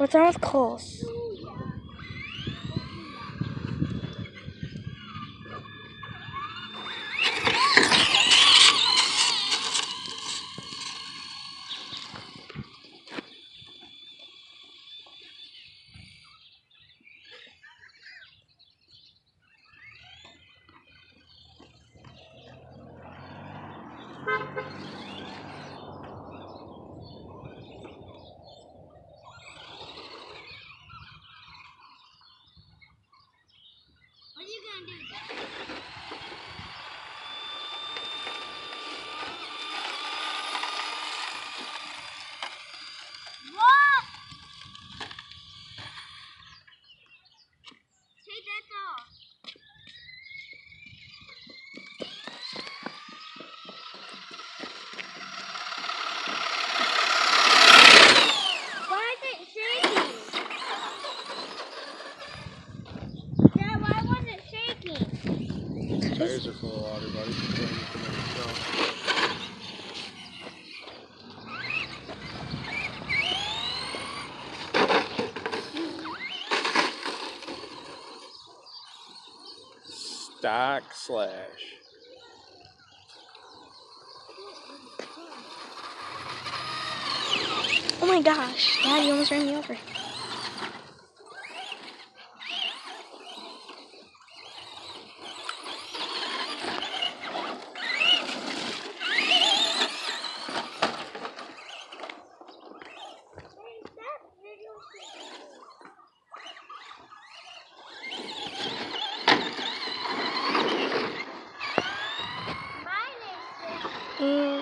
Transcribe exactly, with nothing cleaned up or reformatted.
What's wrong with Coles? What are you gonna do? What? Take that off. Why is it shaking? Dad, why was it shaking? Tires are full of water, buddy. Just put anything on yourself. Stock slash. Oh my gosh, Dad, you almost ran me over. Mm.